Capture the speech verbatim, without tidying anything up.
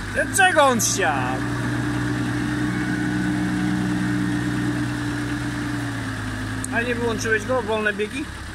Dlaczego on siadł? A nie wyłączyłeś go? Wolne biegi?